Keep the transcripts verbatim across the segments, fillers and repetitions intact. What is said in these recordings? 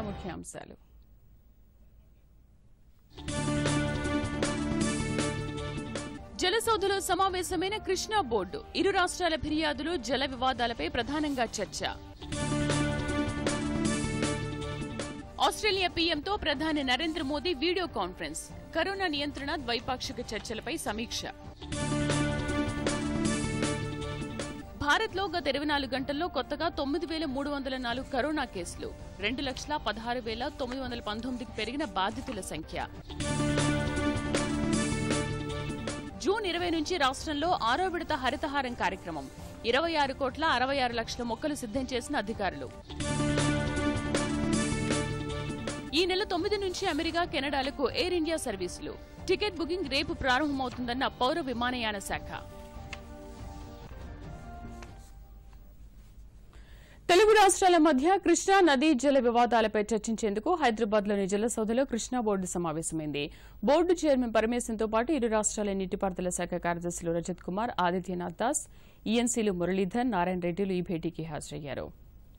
ముఖ్యాంశాలు. జలసౌధలో సమావేశమైన కృష్ణా బోర్డు. ఇరు రాష్ట్రాల ఫిర్యాదులు, జల వివాదాలపై ప్రధానంగా చర్చ. ఆస్ట్రేలియా పీఎంతో ప్రధాని Narendra Modi video conference. Corona నియంత్రణ, ద్వైపాక్షిక చర్చలపై సమీక్ష. భారత్లో గత ఇరవై నాలుగు గంటల్లో కొత్తగా తొమ్మిది వేల మూడు వందల నాలుగు కరోనా కేసులు. రెండు లక్షల పదహారు వేల తొమ్మిది వందల పంతొమ్మిదికి పెరిగిన బాధితుల సంఖ్య. జూన్ ఇరవై నుంచి రాష్ట్రంలో ఆరో విడత హరితహారం కార్యక్రమం. ఇరవై ఆరు కోట్ల అరవై ఆరు లక్షల మొక్కలు సిద్ధం చేసిన అధికారులు. ఈ నెల తొమ్మిది నుంచి అమెరికా, కెనడాలకు ఎయిర్ ఇండియా సర్వీసులు. టికెట్ బుకింగ్ రేపు ప్రారంభమవుతుందన్న పౌర విమానయాన శాఖ. తెలుగు రాష్ట్రాల మధ్య కృష్ణా నదీ జల వివాదాలపై చర్చించేందుకు హైదరాబాద్లోని జలసౌధలో కృష్ణా బోర్డు సమావేశమైంది. బోర్డు చైర్మన్ పరమేశన్తో పాటు ఇరు రాష్ట్రాల నీటిపారుదల శాఖ కార్యదర్శులు రజత్ కుమార్, ఆదిత్యనాథ్ దాస్, ఈఎన్సీలు మురళీధర్, నారాయణ రెడ్డిలు ఈ భేటీకి హాజరయ్యారు.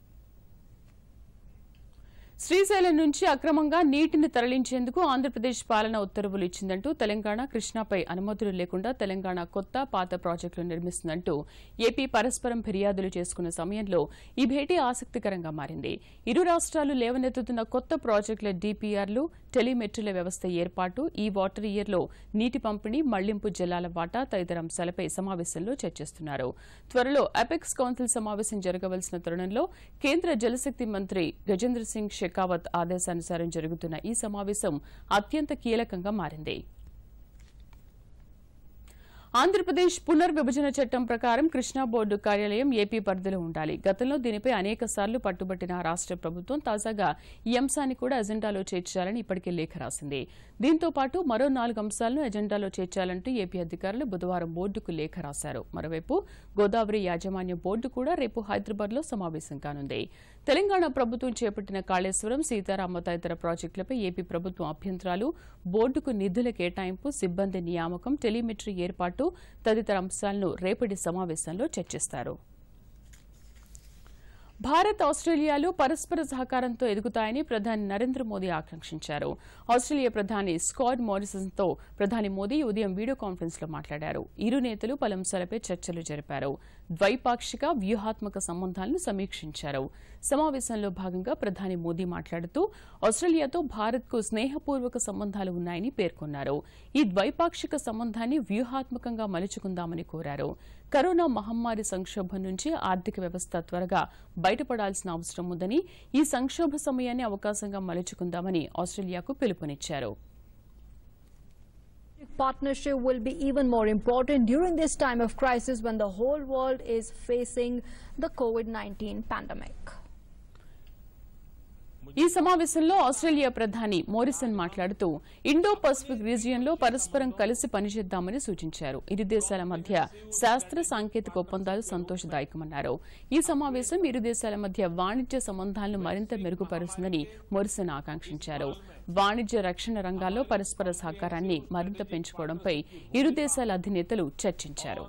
శ్రీశైలం నుంచి అక్రమంగా నీటిని తరలించేందుకు ఆంధ్రప్రదేశ్ పాలన ఉత్తర్వులు ఇచ్చిందంటూ తెలంగాణ కృష్ణాపై అనుమతులు లేకుండా తెలంగాణ కొత్త, పాత ప్రాజెక్టులు నిర్మిస్తుందంటూ ఏపీ పరస్పరం ఫిర్యాదులు చేసుకున్న సమయంలో ఈ భేటీ ఆసక్తికరంగా మారింది. ఇరు రాష్ట్రాలు లేవనెత్తుతున్న కొత్త ప్రాజెక్టుల డీపీఆర్లు, టెలిమెట్రీల వ్యవస్థ ఏర్పాటు, ఈ వాటర్ ఇయర్లో నీటి పంపిణీ, మళ్లింపు జలాల వాటా తదితర అంశాలపై సమావేశంలో చర్చిస్తున్నారు. త్వరలో అపెక్స్ కౌన్సిల్ సమావేశం జరగవలసిన తరుణంలో కేంద్ర జలశక్తి మంత్రి గజేంద్ర సింగ్ షెకావత్ ఆదేశానుసారం జరుగుతున్న ఈ సమావేశం అత్యంత కీలకంగా మారింది. ఆంధ్రప్రదేశ్ పునర్విభజన చట్టం ప్రకారం కృష్ణా బోర్డు కార్యాలయం ఏపీ పరిధిలో ఉండాలి. గతంలో దీనిపై అనేక సార్లు పట్టుబట్టిన రాష్ట్ర ప్రభుత్వం తాజాగా ఈ అంశాన్ని కూడా ఎజెండాలో చేర్చాలని ఇప్పటికే లేఖ రాసింది. దీంతో పాటు మరో నాలుగు అంశాలను ఎజెండాలో చేర్చాలంటూ ఏపీ అధికారులు బుధవారం బోర్డుకు లేఖ రాశారు. మరోవైపు గోదావరి యాజమాన్య బోర్డు కూడా రేపు హైదరాబాద్లో సమావేశం కానుంది. తెలంగాణ ప్రభుత్వం చేపట్టిన కాళేశ్వరం, సీతారామ తదితర ప్రాజెక్టులపై ఏపీ ప్రభుత్వం అభ్యంతరాలు, బోర్డుకు నిధుల కేటాయింపు, సిబ్బంది నియామకం, టెలిమెట్రీ ఏర్పాటు తదితర అంశాలను రేపటి సమావేశంలో చర్చిస్తారు. భారత్, ఆస్ట్రేలియాలు పరస్పర సహకారంతో ఎదుగుతాయని ప్రధాని నరేంద్ర మోదీ ఆకాంక్షించారు. ఆస్ట్రేలియా ప్రధాని స్కాట్ మారిసన్తో ప్రధాని మోదీ ఉదయం వీడియో కాన్ఫరెన్స్ లో మాట్లాడారు. ఇరు నేతలు పలు అంశాలపై చర్చలు జరిపారు. ద్వైపాక్షిక, వ్యూహాత్మక సంబంధాలను సమీక్షించారు. సమావేశంలో భాగంగా ప్రధాని మోదీ మాట్లాడుతూ ఆస్ట్రేలియాతో భారత్కు స్నేహపూర్వక సంబంధాలు ఉన్నాయని పేర్కొన్నారు. ఈ ద్వైపాక్షిక సంబంధాన్ని వ్యూహాత్మకంగా మలుచుకుందామని కోరారు. కరోనా మహమ్మారి సంక్షోభం నుంచి ఆర్థిక వ్యవస్థ త్వరగా బయటపడాల్సిన అవసరం ఉందని, ఈ సంక్షోభ సమయాన్ని అవకాశంగా మలుచుకుందామని ఆస్ట్రేలియాకు పిలుపునిచ్చారు. Partnership will be even more important during this time of crisis when the whole world is facing the COVID nineteen pandemic. ఈ సమావేశంలో ఆస్ట్రేలియా ప్రధాని మోరిసన్ మాట్లాడుతూ ఇండో పసిఫిక్ రీజియన్లో పరస్పరం కలిసి పనిచేద్దామని సూచించారు. ఇరు దేశాల మధ్య శాస్త్ర సాంకేతిక ఒప్పందాలు సంతోషదాయకమన్నారు. ఈ సమావేశం ఇరు దేశాల మధ్య వాణిజ్య సంబంధాలను మరింత మెరుగుపరుస్తుందని మోరిసన్ ఆకాంక్షించారు. వాణిజ్య, రక్షణ రంగాల్లో పరస్పర సహకారాన్ని మరింత పెంచుకోవడంపై ఇరు దేశాల అధినేతలు చర్చించారు.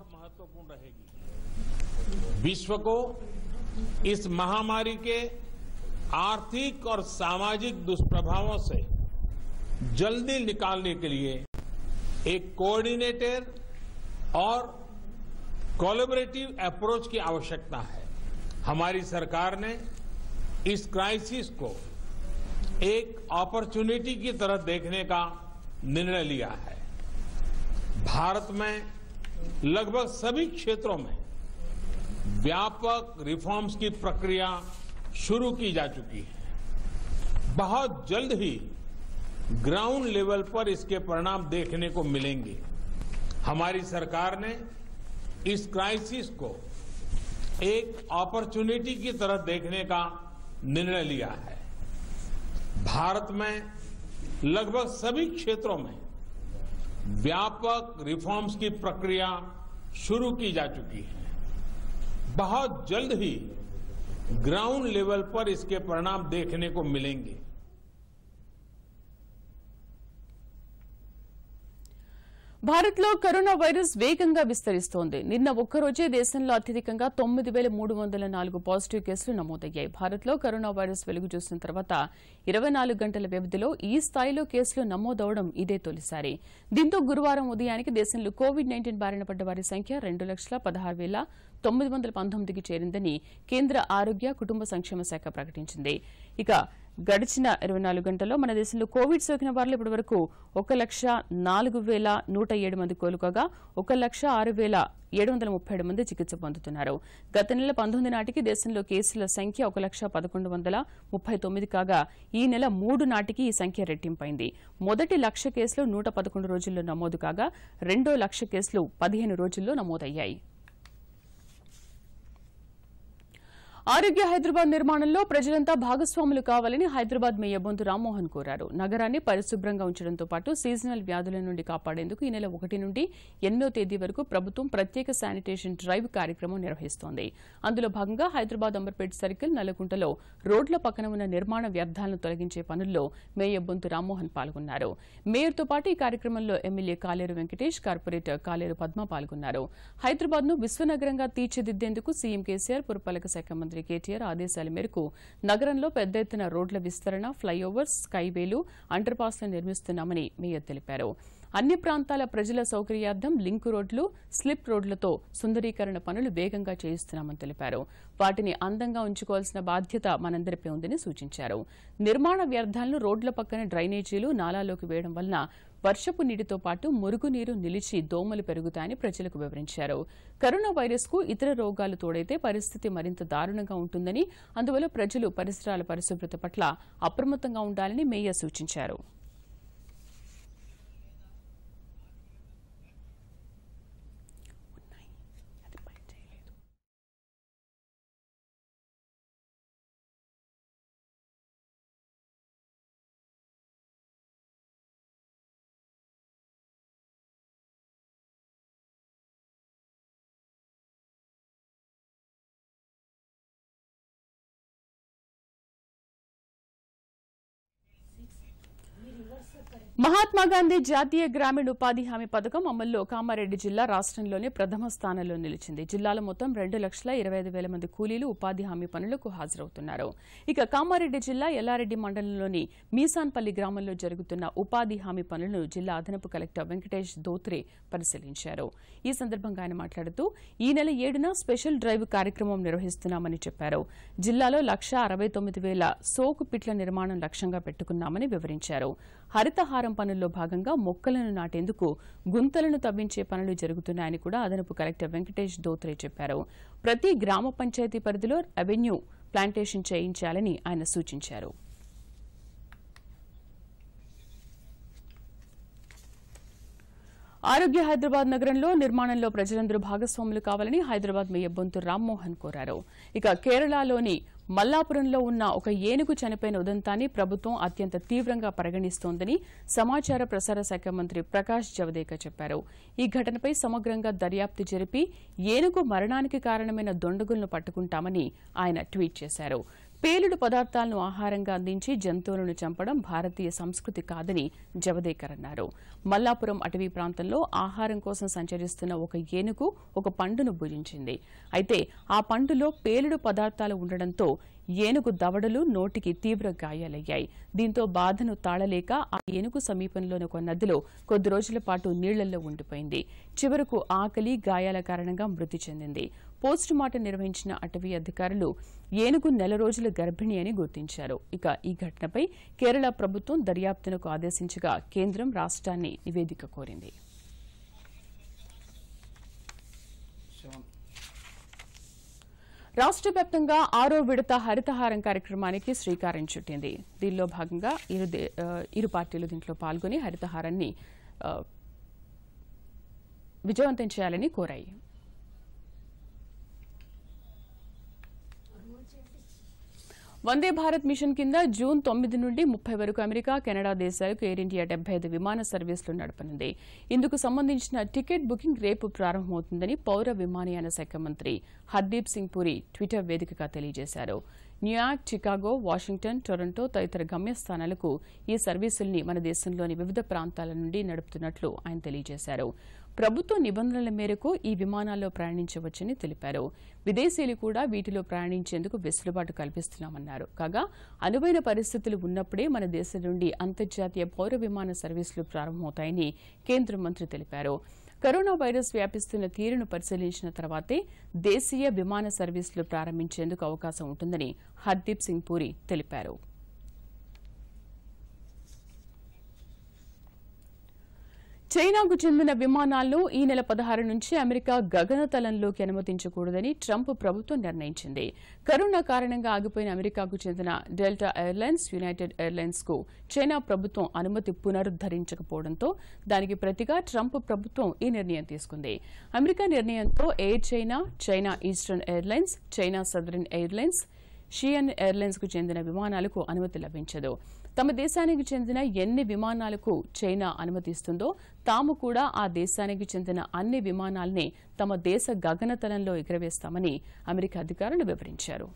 आर्थिक और सामाजिक दुष्प्रभावों से जल्दी निकालने के लिए एक कोऑर्डिनेटेड और कोलैबोरेटिव अप्रोच की आवश्यकता है. हमारी सरकार ने इस क्राइसिस को एक अपॉर्चुनिटी की तरह देखने का निर्णय लिया है. भारत में लगभग सभी क्षेत्रों में व्यापक रिफॉर्म्स की प्रक्रिया शुरू की जा चुकी है. बहुत जल्द ही ग्राउंड लेवल पर इसके परिणाम देखने को मिलेंगे. हमारी सरकार ने इस क्राइसिस को एक अपॉर्चुनिटी की तरह देखने का निर्णय लिया है. भारत में लगभग सभी क्षेत्रों में व्यापक रिफॉर्म्स की प्रक्रिया शुरू की जा चुकी है. बहुत जल्द ही ग्राउंड लेवल पर इसके परिणाम देखने को मिलेंगे. భారత్లో కరోనా వైరస్ వేగంగా విస్తరిస్తోంది. నిన్న ఒక్కరోజే దేశంలో అత్యధికంగా తొమ్మిది వేల మూడు వందల నాలుగు పాజిటివ్ కేసులు నమోదయ్యాయి. భారత్లో కరోనా వైరస్ వెలుగు చూసిన తర్వాత ఇరవై నాలుగు గంటల వ్యవధిలో ఈ స్థాయిలో కేసులు నమోదవడం ఇదే తొలిసారి. దీంతో గురువారం ఉదయానికి దేశంలో కోవిడ్ నైన్టీన్ బారిన పడ్డ వారి సంఖ్య రెండు లక్షల పదహారు వేల తొమ్మిది వందల పంతొమ్మిదికి చేరిందని కేంద్ర ఆరోగ్య కుటుంబ సంక్షేమ శాఖ ప్రకటించింది. ఇక గడిచిన ఇరవై నాలుగు గంటల్లో మన దేశంలో కోవిడ్ సోకిన వారిలో ఇప్పటి వరకు ఒక లక్ష నాలుగు వేల నూట ఏడు మంది కోలుకోగా ఒక లక్ష ఆరు వేల ఏడు వందల ముప్పై ఏడు మంది చికిత్స పొందుతున్నారు. గత నెల పంతొమ్మిది నాటికి దేశంలో కేసుల సంఖ్య ఒక లక్ష పదకొండు వందల ముప్పై తొమ్మిది కాగా ఈ నెల మూడు నాటికి ఈ సంఖ్య రెట్టింపైంది. మొదటి లక్ష కేసులు నూట పదకొండు రోజుల్లో నమోదు కాగా రెండో లక్ష కేసులు పదిహేను రోజుల్లో నమోదయ్యాయి. ఆరోగ్య హైదరాబాద్ నిర్మాణంలో ప్రజలంతా భాగస్వాములు కావాలని హైదరాబాద్ మేయర్ బొంతు రామ్మోహన్ కోరారు. నగరాన్ని పరిశుభ్రంగా ఉంచడంతో పాటు సీజనల్ వ్యాధుల నుండి కాపాడేందుకు ఈ నెల ఒకటి నుండి ఎనిమిదో తేదీ వరకు ప్రభుత్వం ప్రత్యేక శానిటేషన్ డ్రైవ్ కార్యక్రమం నిర్వహిస్తోంది. అందులో భాగంగా హైదరాబాద్ అంబర్పేట్ సర్కిల్ నల్లకుంటలో రోడ్ల పక్కన ఉన్న నిర్మాణ వ్యర్థాలను తొలగించే పనుల్లో మేయర్ బొంతు రామ్మోహన్ పాల్గొన్నారు. మేయర్తో పాటు ఈ కార్యక్రమంలో ఎమ్మెల్యే కాలేరు వెంకటేష్, కార్పొరేటర్ కాలేరు పద్మ పాల్గొన్నారు. హైదరాబాద్ ను విశ్వనగరంగా తీర్చిదిద్దేందుకు సీఎం కేసీఆర్, పురపాలక శాఖ మంత్రి కేటీఆర్ ఆదేశాల మేరకు నగరంలో పెద్ద ఎత్తున రోడ్ల విస్తరణ, ఫ్లైఓవర్స్, స్కైవేలు, అండర్ పాస్లను నిర్మిస్తున్నామని మేయర్ తెలిపారు. అన్ని ప్రాంతాల ప్రజల సౌకర్యార్థం లింకు రోడ్లు, స్లిప్ రోడ్లతో సుందరీకరణ పనులు వేగంగా చేయిస్తున్నామని తెలిపారు. వాటిని అందంగా ఉంచుకోవాల్సిన బాధ్యత మనందరిపై ఉందని సూచించారు. నిర్మాణ వ్యర్థాలను రోడ్ల పక్కన డ్రైనేజీలు, నాలాలోకి వేయడం వలన వర్షపు నీటితో పాటు మురుగునీరు నిలిచి దోమలు పెరుగుతాయని ప్రజలకు వివరించారు. కరోనా వైరస్ కు ఇతర రోగాలు తోడైతే పరిస్థితి మరింత దారుణంగా ఉంటుందని, అందువల్ల ప్రజలు పరిసరాల పరిశుభ్రత పట్ల అప్రమత్తంగా ఉండాలని మేయర్ సూచించారు. మహాత్మాగాంధీ జాతీయ గ్రామీణ ఉపాధి హామీ పథకం అమల్లో కామారెడ్డి జిల్లా రాష్ట్రంలోనే ప్రథమ స్థానంలో నిలిచింది. జిల్లాలో మొత్తం రెండు లక్షల ఇరవై ఐదు వేల మంది కూలీలు ఉపాధి హామీ పనులకు హాజరవుతున్నారు. ఇక కామారెడ్డి జిల్లా ఎల్లారెడ్డి మండలంలోని మీసాన్పల్లి గ్రామంలో జరుగుతున్న ఉపాధి హామీ పనులను జిల్లా అదనపు కలెక్టర్ వెంకటేష్ దోత్రే పరిశీలించారు. ఈ సందర్భంగా ఆయన మాట్లాడుతూ ఈ నెల ఏడున స్పెషల్ డ్రైవ్ కార్యక్రమం నిర్వహిస్తున్నామని చెప్పారు. జిల్లాలో లక్ష అరవై తొమ్మిది వేల సోకు పిట్ల నిర్మాణం లక్ష్యంగా పెట్టుకున్నామని వివరించారు. హరితహారం పనుల్లో భాగంగా మొక్కలను నాటేందుకు గుంతలను తవ్వించే పనులు జరుగుతున్నాయని కూడా అదనపు కలెక్టర్ వెంకటేష్ దోత్రే చెప్పారు. ప్రతి గ్రామ పంచాయతీ పరిధిలో రెవెన్యూ ప్లాంటేషన్ చేయించాలని ఆయన సూచించారు. ఆరోగ్య హైదరాబాద్ నగరంలో నిర్మాణంలో ప్రజలందరూ భాగస్వాములు కావాలని హైదరాబాద్ మేయర్ బొంతు రామ్మోహన్ కోరారు. ఇక కేరళలోని మల్లాపురంలో ఉన్న ఒక ఏనుగు చనిపోయిన ఉదంతాన్ని ప్రభుత్వం అత్యంత తీవ్రంగా పరిగణిస్తోందని సమాచార ప్రసార శాఖ మంత్రి ప్రకాష్ జవదేకర్ చెప్పారు. ఈ ఘటనపై సమగ్రంగా దర్యాప్తు జరిపి ఏనుగు మరణానికి కారణమైన దొండగులను పట్టుకుంటామని ఆయన ట్వీట్ చేశారు. పేలుడు పదార్థాలను ఆహారంగా అందించి జంతువులను చంపడం భారతీయ సంస్కృతి కాదని జవదేకర్ అన్నారు. మల్లాపురం అటవీ ప్రాంతంలో ఆహారం కోసం సంచరిస్తున్న ఒక ఏనుగు ఒక పండును భుజించింది. అయితే ఆ పండులో పేలుడు పదార్థాలు ఉండడంతో ఏనుగు దవడలు, నోటికి తీవ్ర గాయాలయ్యాయి. దీంతో బాధను తాళలేక ఆ ఏనుగు సమీపంలోని ఒక నదిలో కొద్ది రోజుల పాటు నీళ్లలో ఉండిపోయింది. చివరకు ఆకలి, గాయాల కారణంగా మృతి చెందింది. పోస్టుమార్టం నిర్వహించిన అటవీ అధికారులు ఏనుగు నెల రోజుల గర్భిణి అని గుర్తించారు. ఇక ఈ ఘటనపై కేరళ ప్రభుత్వం దర్యాప్తునకు ఆదేశించగా కేంద్రం రాష్ట్రాన్ని నివేదిక కోరింది. రాష్ట్ర వ్యాప్తంగా ఆరో విడత హరితహారం కార్యక్రమానికి శ్రీకారం చుట్టింది. దీనిలో భాగంగా ఇరు ఇరు పార్టీలు దీంట్లో పాల్గొని హరితహారాన్ని విజయవంతం చేయాలని కోరాయి. వందే భారత్ మిషన్ కింద జూన్ తొమ్మిది నుండి ముప్పై వరకు అమెరికా, కెనడా దేశాలకు ఎయిర్ ఇండియా డెబ్బై ఐదు విమాన సర్వీసులు నడపనుంది. ఇందుకు సంబంధించిన టికెట్ బుకింగ్ రేపు ప్రారంభమవుతుందని పౌర విమానయాన శాఖ మంత్రి హర్దీప్ సింగ్ పురి ట్విట్టర్ వేదికగా తెలియజేశారు. న్యూయార్క్, చికాగో, వాషింగ్టన్, టొరంటో తదితర గమ్యస్థానాలకు ఈ సర్వీసుల్ని మన దేశంలోని వివిధ ప్రాంతాల నుండి నడుపుతున్నట్లు ఆయన తెలియజేశారు. ప్రభుత్వ నిబంధనల మేరకు ఈ విమానాల్లో ప్రయాణించవచ్చని తెలిపారు. విదేశీయులు కూడా వీటిలో ప్రయాణించేందుకు వెసులుబాటు కల్పిస్తున్నామన్నారు. కాగా అనువైన పరిస్థితులు ఉన్నప్పుడే మన దేశం నుండి అంతర్జాతీయ పౌర విమాన సర్వీసులు ప్రారంభమవుతాయని కేంద్ర మంత్రి తెలిపారు. కరోనా వైరస్ వ్యాపిస్తున్న తీరును పరిశీలించిన తర్వాతే దేశీయ విమాన సర్వీసులు ప్రారంభించేందుకు అవకాశం ఉంటుందని హర్దీప్ సింగ్ పూరి తెలిపారు. చైనాకు చెందిన విమానాలను ఈ నెల పదహారు నుంచి అమెరికా గగనతలంలోకి అనుమతించకూడదని ట్రంప్ ప్రభుత్వం నిర్ణయించింది. కరోనా కారణంగా ఆగిపోయిన అమెరికాకు చెందిన డెల్టా ఎయిర్లైన్స్, యునైటెడ్ ఎయిర్లైన్స్ కు చైనా ప్రభుత్వం అనుమతి పునరుద్దరించకపోవడంతో దానికి ప్రతిగా ట్రంప్ ప్రభుత్వం ఈ నిర్ణయం తీసుకుంది. అమెరికా నిర్ణయంతో Air China, China Eastern Airlines, China Southern Airlines, Xian Airlines కు చెందిన విమానాలకు అనుమతి లభించదు. తమ దేశానికి చెందిన ఎన్ని విమానాలకు చైనా అనుమతిస్తుందో తాము కూడా ఆ దేశానికి చెందిన అన్ని విమానాల్ని తమ దేశ గగనతలంలో ఎగురవేస్తామని అమెరికా అధికారులు వివరించారు.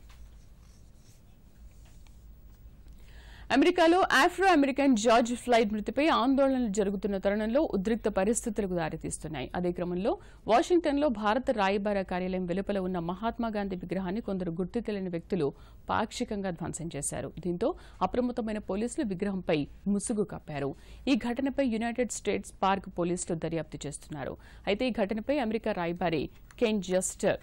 అమెరికాలో ఆఫ్రో అమెరికన్ జార్జ్ ఫ్లాయిడ్ మృతిపై ఆందోళనలు జరుగుతున్న తరుణంలో ఉద్రిక్త పరిస్థితులకు దారితీస్తున్నాయి. అదే క్రమంలో వాషింగ్టన్లో భారత రాయబార కార్యాలయం వెలుపల ఉన్న మహాత్మాగాంధీ విగ్రహాన్ని కొందరు గుర్తు తెలియని వ్యక్తులు పాక్షికంగా ధ్వంసం చేశారు. దీంతో అప్రమత్తమైన పోలీసులు విగ్రహంపై ముసుగు కప్పారు. ఈ ఘటనపై యునైటెడ్ స్టేట్స్ పార్క్ పోలీసులు దర్యాప్తు చేస్తున్నారు. అయితే ఈ ఘటనపై అమెరికా రాయబారి కెన్ జస్టర్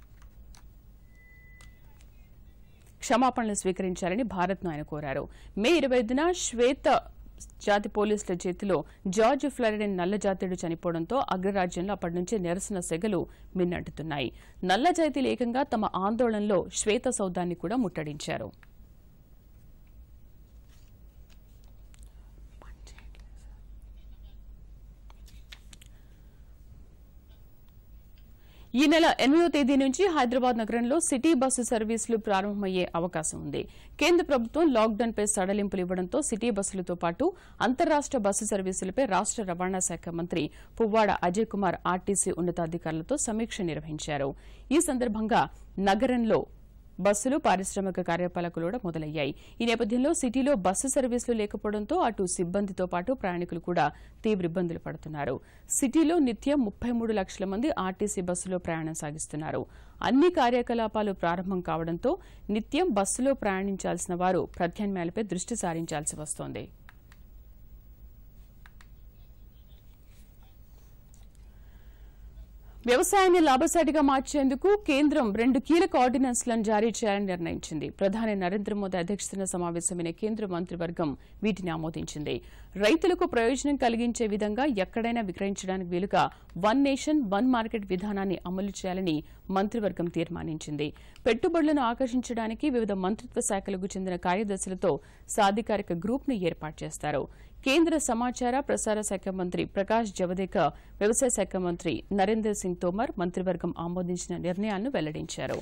క్షమాపణలు స్వీకరించాలని భారత్ను ఆయన కోరారు. మే ఇరవై ఐదున శ్వేత జాతి పోలీసుల చేతిలో జార్జ్ ఫ్లాయిడ్ అనే నల్ల జాతీయుడు చనిపోవడంతో అగ్రరాజ్యంలో అప్పటి నుంచే నిరసన సెగలు మిన్నంటున్నాయి. నల్ల జాతీయులు ఏకంగా తమ ఆందోళనలో శ్వేత సౌధాన్ని కూడా ముట్టడించారు. ఈ నెల ఎనిమిదో తేదీ నుంచి హైదరాబాద్ నగరంలో సిటీ బస్సు సర్వీసులు ప్రారంభమయ్యే అవకాశం ఉంది. కేంద్ర ప్రభుత్వం లాక్డౌన్పై సడలింపులు ఇవ్వడంతో సిటీ బస్సులతో పాటు అంతర్రాష్ట బస్సు సర్వీసులపై రాష్ట రవాణా శాఖ మంత్రి పువ్వాడ అజయ్ కుమార్ ఆర్టీసీ ఉన్నతాధికారులతో సమీక్ష నిర్వహించారు. ఈ సందర్భంగా నగరంలో బస్సులు, పారిశ్రామిక కార్యకలాపాలు కూడా మొదలయ్యాయి. ఈ నేపథ్యంలో సిటీలో బస్సు సర్వీసులు లేకపోవడంతో అటు సిబ్బందితో పాటు ప్రయాణికులు కూడా తీవ్ర ఇబ్బందులు పడుతున్నారు. సిటీలో నిత్యం ముప్పై మూడు లక్షల మంది ఆర్టీసీ బస్సులో ప్రయాణం సాగిస్తున్నారు. అన్ని కార్యకలాపాలు ప్రారంభం కావడంతో నిత్యం బస్సులో ప్రయాణించాల్సిన వారు ప్రత్యామ్నాయాలపై దృష్టి సారించాల్సి వస్తోంది. వ్యవసాయాన్ని లాభసాటిగా మార్చేందుకు కేంద్రం రెండు కీలక ఆర్డినెన్స్లను జారీ చేయాలని నిర్ణయించింది. ప్రధాని నరేంద్ర మోదీ అధ్యక్షతన సమావేశమైన కేంద్ర మంత్రివర్గం వీటిని ఆమోదించింది. రైతులకు ప్రయోజనం కలిగించే విధంగా ఎక్కడైనా విక్రయించడానికి వీలుగా వన్ నేషన్ వన్ మార్కెట్ విధానాన్ని అమలు చేయాలని మంత్రివర్గం తీర్మానించింది. పెట్టుబడులను ఆకర్షించడానికి వివిధ మంత్రిత్వ శాఖలకు చెందిన కార్యదర్శులతో సాధికారిక గ్రూప్ ను ఏర్పాటు చేస్తారు. కేంద్ర సమాచార ప్రసార శాఖ మంత్రి ప్రకాష్ జవదేకర్, వ్యవసాయ శాఖ మంత్రి నరేంద్ర సింగ్ తోమర్ మంత్రివర్గం ఆమోదించిన నిర్ణయాలను వెల్లడించారు.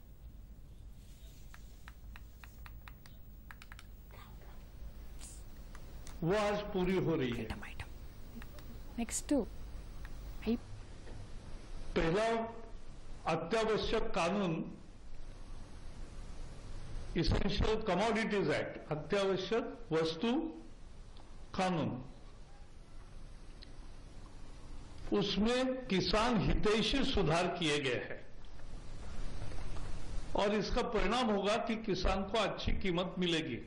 वो आज पूरी हो रही है। नेक्स्ट पहला अत्यावश्यक कानून इसेंशियल कमोडिटीज एक्ट, अत्यावश्यक वस्तु कानून, उसमें किसान हितैषी सुधार किए गए हैं और इसका परिणाम होगा कि किसान को अच्छी कीमत मिलेगी।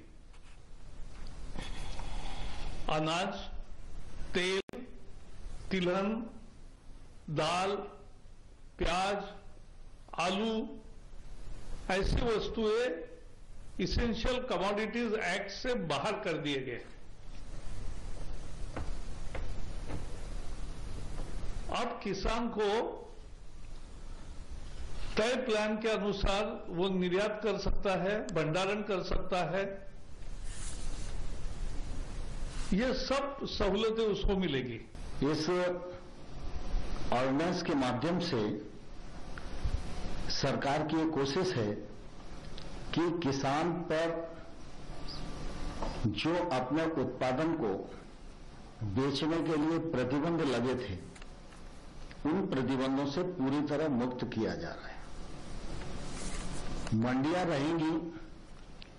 अनाज, तेल, तिलहन, दाल, प्याज, आलू ऐसी वस्तुएं इसेंशियल कमोडिटीज एक्ट से बाहर कर दिए गए। अब किसान को तय प्लान के अनुसार वो निर्यात कर सकता है, भंडारण कर सकता है, ये सब सहूलतें उसको मिलेगी। इस ऑर्डिनेंस के माध्यम से सरकार की एक कोशिश है कि किसान पर जो अपने उत्पादन को बेचने के लिए प्रतिबंध लगे थे, उन प्रतिबंधों से पूरी तरह मुक्त किया जा रहा है। मंडियां रहेंगी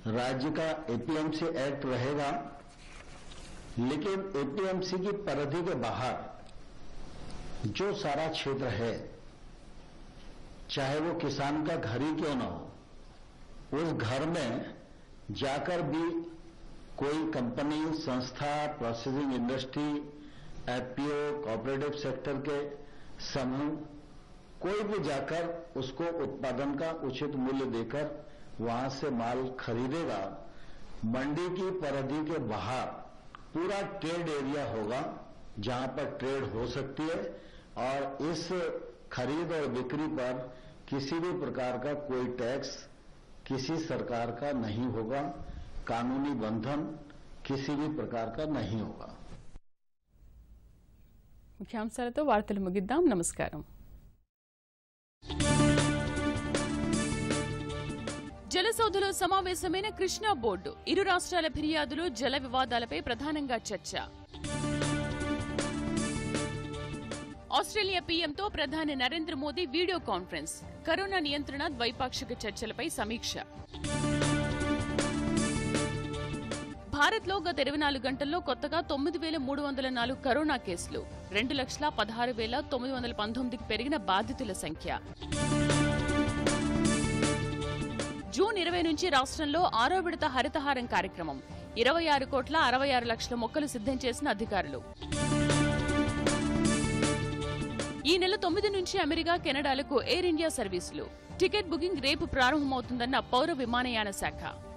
राज्य का एपीएमसी एक्ट रहेगा, लेकिन एपीएमसी की परिधि के बाहर जो सारा क्षेत्र है, चाहे वो किसान का घर ही क्यों ना हो, उस घर में जाकर भी कोई कंपनी, संस्था, processing industry, FPO, cooperative sector के समूह, कोई भी जाकर उसको उत्पादन का उचित मूल्य देकर वहां से माल खरीदेगा। मंडी की परिधि के बाहर पूरा ट्रेड एरिया होगा जहां पर ट्रेड हो सकती है, और इस खरीद और बिक्री पर किसी भी प्रकार का कोई टैक्स किसी सरकार का नहीं होगा, कानूनी बंधन किसी भी प्रकार का नहीं होगा। ముఖ్యాంశాలతో వార్తలు ముగిద్దాం. నమస్కారం. జలసౌధలో సమావేశమైన కృష్ణా బోర్డు. ఇరు రాష్ట్రాల ఫిర్యాదులు, జల వివాదాలపై ప్రధానంగా చర్చ. ఆస్ట్రేలియా పీఎంతో ప్రధాని Narendra Modi video conference. Corona నియంత్రణ, ద్వైపాక్షిక చర్చలపై సమీక్ష. భారత్లో గత ఇరవై నాలుగు గంటల్లో కొత్తగా తొమ్మిది వేల మూడు వందల నాలుగు కరోనా కేసులు. రెండు లక్షల పదహారు వేల తొమ్మిది వందల పంతొమ్మిదికి పెరిగిన బాధితుల సంఖ్య. జూన్ ఇరవై నుంచి రాష్ట్రంలో ఆరో విడత హరితహారం కార్యక్రమం. ఇరవై ఆరు కోట్ల అరవై ఆరు లక్షల మొక్కలు సిద్ధం చేసిన అధికారులు. ఈ నెల తొమ్మిది నుంచి అమెరికా, కెనడాలకు ఎయిర్ ఇండియా సర్వీసులు. టికెట్ బుకింగ్ రేపు ప్రారంభమవుతుందన్న పౌర విమానయాన శాఖ.